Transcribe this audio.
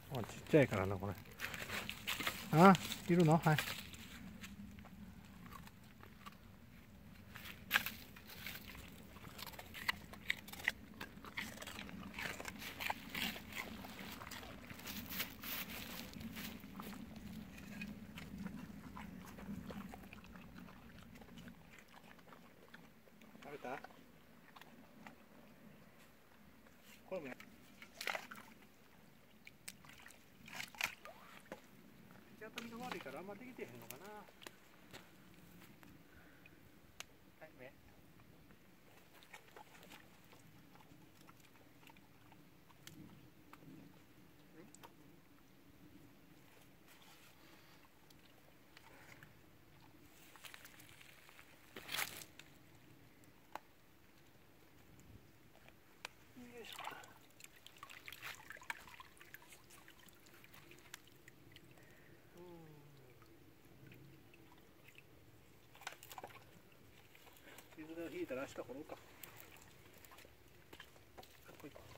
ちっちゃいからなこれ。あ、いるの？はい。食べた？これもや。日当たりが悪いからあんまできてへんのかな。はい、目。よいしょ。水を引いたら明日掘ろうか。こいこう。